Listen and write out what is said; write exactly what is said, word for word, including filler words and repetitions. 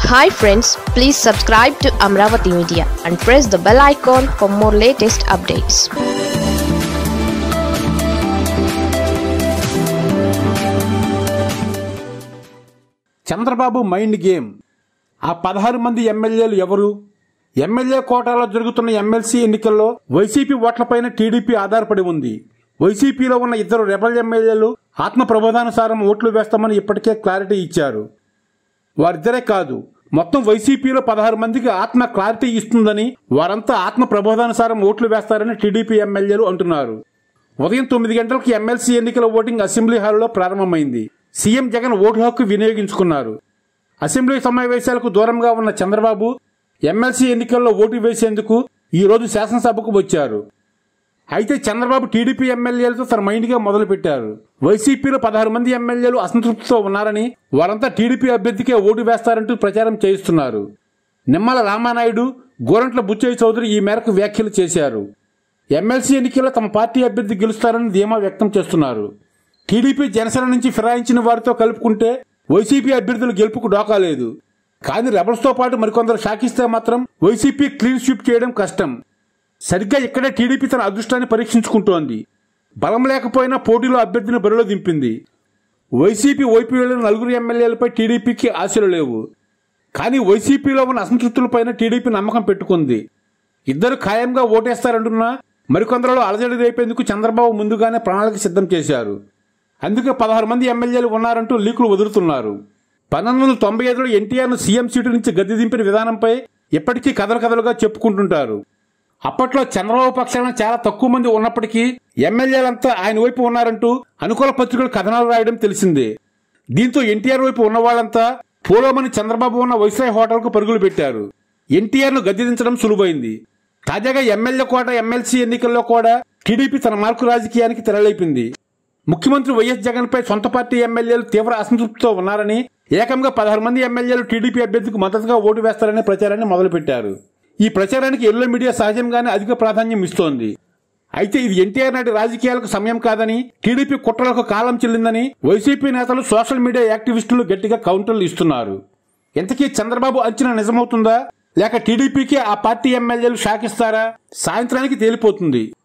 Hi friends, please subscribe to Amaravathi Media and press the bell icon for more latest updates. Chandrababu mind game. ఆ పదహారు మంది ఎమ్మెల్యేలు ఎవరు? MLA కోటాలో జరుగుతున్న ఎమ్మెల్సీ ఎన్నికల్లో వైసీపీ ఓట్లపైన టీడీపీ ఆధారపడి ఉంది. వైసీపీలో ఉన్న ఇద్దరు రెబల్ ఎమ్మెల్యేలు ఆత్మ ప్రబోధానుసారం ఓట్లు వేస్తామని ఇప్పటికే క్లారిటీ ఇచ్చారు. వారిద్దరే కాదు, మొత్తం వైసీపీలో పదహారు మందికి ఆత్మ క్లారిటీ ఇస్తుందని, వారంతా ఆత్మ ప్రబోధానుసారం ఓట్లు వేస్తారని టీడీపీ ఎమ్మెల్యేలు అంటున్నారు. ఉదయం తొమ్మిది గంటలకు ఎమ్మెల్సీ ఎన్నికల ఓటింగ్ అసెంబ్లీ హాల్లో ప్రారంభమైంది. సీఎం జగన్ ఓటు హక్కు వినియోగించుకున్నారు. అసెంబ్లీ సమావేశాలకు దూరంగా ఉన్న చంద్రబాబు ఎమ్మెల్సీ ఎన్నికల్లో ఓటు వేసేందుకు ఈ రోజు శాసనసభకు వచ్చారు. అయితే చంద్రబాబు టీడీపీ ఎమ్మెల్యేలతో తన మైండ్గా మొదలుపెట్టారు. వైసీపీలో పదహారు మంది ఎమ్మెల్యేలు అసంతృప్తితో ఉన్నారని, వారంతా టీడీపీ అభ్యర్థికే ఓటు వేస్తారంటూ ప్రచారం చేయిస్తున్నారు. నిమ్మల రామానాయుడు, గోరంట్ల బుచ్చయ్య చౌదరి ఈ మేరకు వ్యాఖ్యలు చేశారు. ఎమ్మెల్సీ ఎన్నికల్లో తమ పార్టీ అభ్యర్థి గెలుస్తారని ధీమా వ్యక్తం చేస్తున్నారు. టీడీపీ జనసేన నుంచి ఫిరాయించిన వారితో కలుపుకుంటే వైసీపీ అభ్యర్థులు గెలుపుకు డోకాలేదు. కానీ రెబల్స్తో పాటు మరికొందరు షాకిస్తే మాత్రం వైసీపీ క్లీన్ స్వీప్ చేయడం కష్టం. సరిగ్గా ఇక్కడే టీడీపీ తన అదృష్టాన్ని పరీక్షించుకుంటోంది. బలం లేకపోయినా పోటీలో అభ్యర్థిని బరిలో దింపింది. వైసీపీ వైపు వెళ్లిన నలుగురు ఎమ్మెల్యేలపై టీడీపీకి ఆశలు లేవు. కానీ వైసీపీలో ఉన్న అసంతృప్తులపైన టీడీపీ నమ్మకం పెట్టుకుంది. ఇద్దరు ఖాయంగా ఓటేస్తారంటున్నా మరికొందరిలో అలజడి రేపేందుకు చంద్రబాబు ముందుగానే ప్రణాళిక సిద్ధం చేశారు. అందుకే పదహారు మంది ఎమ్మెల్యేలు ఉన్నారంటూ లీకులు వదులుతున్నారు. పంతొమ్మిది వందల తొంభై ఐదులో ఎన్టీఆర్ను సీఎం సీటు నుంచి గద్దె దింపిన విధానంపై ఇప్పటికీ కథలు కథలుగా చెప్పుకుంటుంటారు. అప్పట్లో చంద్రబాబు పక్షాన చాలా తక్కువ మంది ఉన్నప్పటికీ ఎమ్మెల్యేలంతా ఆయన వైపు ఉన్నారంటూ అనుకూల పత్రికలు కథనాలు రాయడం తెలిసిందే. దీంతో ఎన్టీఆర్ వైపు ఉన్నవాళ్లంతా పోలోమని చంద్రబాబు ఉన్న వైస్రాయ్ హోటల్కు పరుగులు పెట్టారు. ఎన్టీఆర్ను గద్దె దించడం సులువైంది. తాజాగా ఎమ్మెల్యే కోట ఎమ్మెల్సీ ఎన్నికల్లో కూడా టీడీపీ తన మార్కు రాజకీయానికి తెరలేపింది. ముఖ్యమంత్రి వైఎస్ జగన్ పై సొంత పార్టీ ఎమ్మెల్యేలు తీవ్ర అసంతృప్తితో ఉన్నారని, ఏకంగా పదహారు మంది ఎమ్మెల్యేలు టీడీపీ అభ్యర్థికి మద్దతుగా ఓటు వేస్తారనే ప్రచారాన్ని మొదలుపెట్టారు. ఈ ప్రచారానికి ఎల్లో మీడియా సహజంగానే అధిక ప్రాధాన్యం ఇస్తోంది. అయితే ఇది ఎన్టీఆర్ నాటి రాజకీయాలకు సమయం కాదని, టీడీపీ కుట్రలకు కాలం చెల్లిందని వైసీపీ నేతలు, సోషల్ మీడియా యాక్టివిస్టులు గట్టిగా కౌంటర్లు ఇస్తున్నారు. ఇంతకీ చంద్రబాబు అంచనా నిజమవుతుందా, లేక టీడీపీకి ఆ పార్టీ ఎమ్మెల్యేలు షాకిస్తారా? సాయంత్రానికి తేలిపోతుంది.